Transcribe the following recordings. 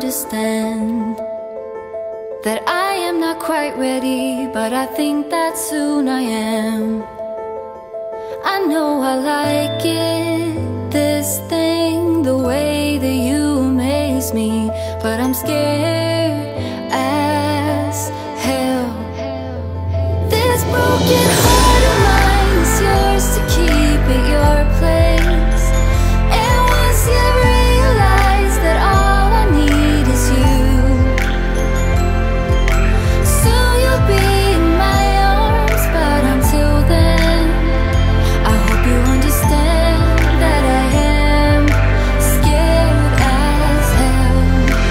understand that I am not quite ready, but I think that soon I am. I know I like it, this thing, the way that you amaze me, but I'm scared as hell. This broken heart of mine is yours to keep at your place. And once you realize that all I need is you, soon you'll be in my arms. But until then, I hope you understand that I am scared as hell.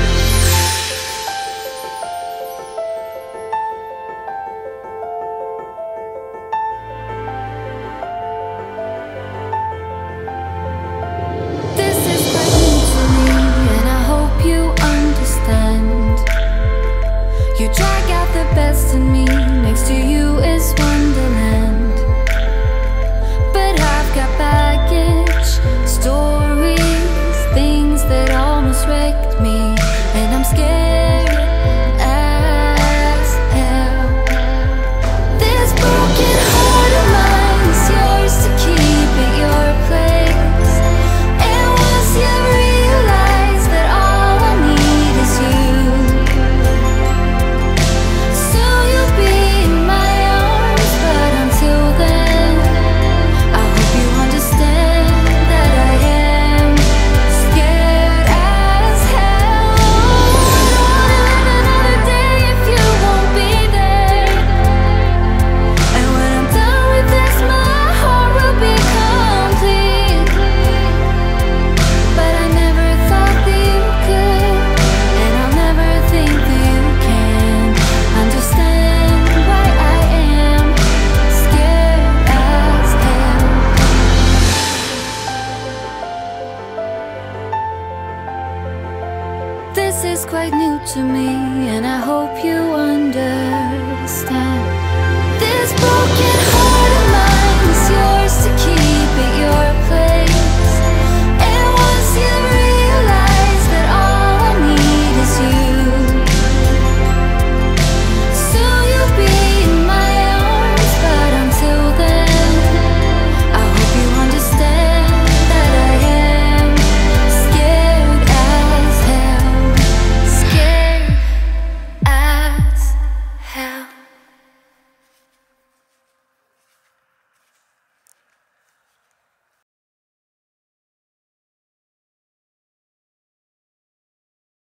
This is quite new to me, and I hope you understand. You drag out the best in me, next to you is Wonderland. But I've got baggage, stories, things that almost wrecked me, and I'm scared as hell. This broken heart of mine is yours to keep at your place. And once you realize that all I need is you, soon you'll be in my arms. But until then, I hope you understand that I am scared as hell. I don't wanna live another day if you won't be there. And when I'm done with this, my heart will be complete. But I never thought that you could, and I'll never think that you can understand why I am scared as hell. This is quite new to me, and I hope you understand. This broken heart